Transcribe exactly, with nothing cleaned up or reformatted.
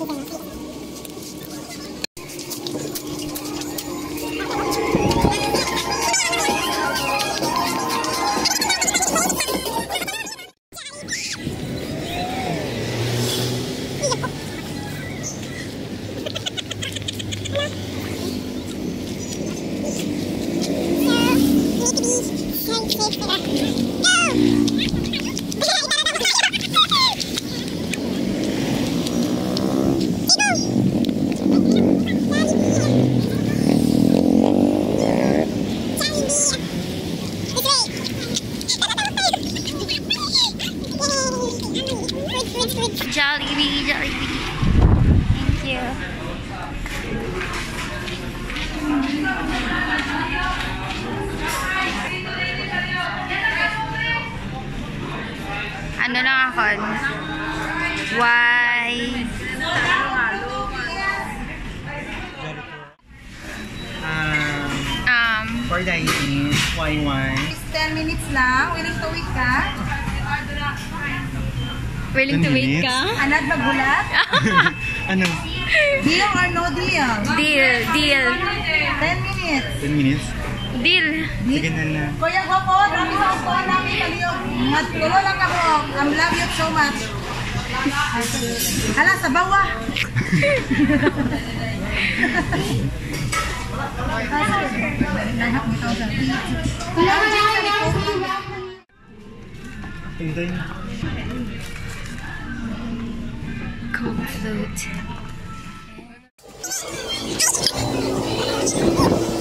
Jollibee, Jollibee. Thank you. Ano lang ako? Why? Um, Um, for dining, why why? ten minutes lang. Willing to wait ka? willing to wait minutes? ka? Anad magulat? Ano? Deal or no deal? Deal, deal, ten minutes. ten minutes? deal. Sige na na. Kuya Gwapo, dami sa upo namin kaliyog. Matulo lang ako. I love you so much. Hala, sa bawah. Hintay. Cold float.